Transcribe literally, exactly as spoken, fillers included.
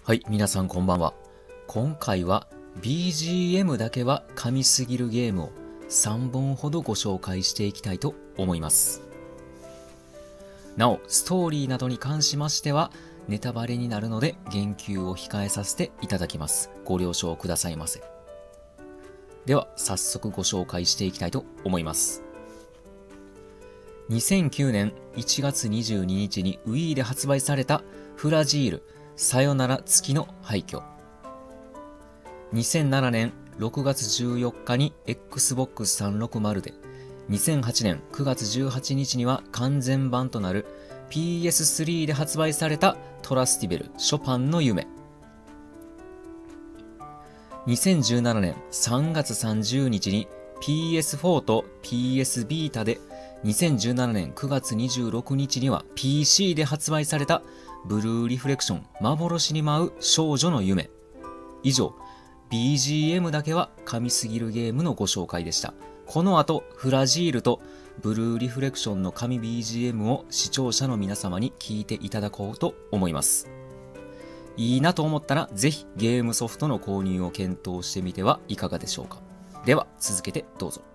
はい、皆さんこんばんは。今回は ビージーエム だけは神すぎるゲームをさんぼんほどご紹介していきたいと思います。なお、ストーリーなどに関しましてはネタバレになるので言及を控えさせていただきます。ご了承くださいませ。では、早速ご紹介していきたいと思います。にせんきゅうねんいちがつにじゅうににちに Wii で発売されたフラジールさよなら月の廃墟。にせんななねんろくがつじゅうよっかに エックスボックスさんびゃくろく で、にせんはちねんくがつじゅうはちにちには完全版となる ピーエススリー で発売されたトラスティベルショパンの夢。にせんじゅうななねんさんがつさんじゅうにちに ピーエスフォー と ピーエス ビータで、にせんじゅうななねんくがつにじゅうろくにちには ピーシー で発売されたブルーリフレクション幻に舞う少女の夢。以上、ビージーエム だけは神すぎるゲームのご紹介でした。この後、フラジールとブルーリフレクションの神 ビージーエム を視聴者の皆様に聞いていただこうと思います。いいなと思ったら、ぜひゲームソフトの購入を検討してみてはいかがでしょうか。では、続けてどうぞ。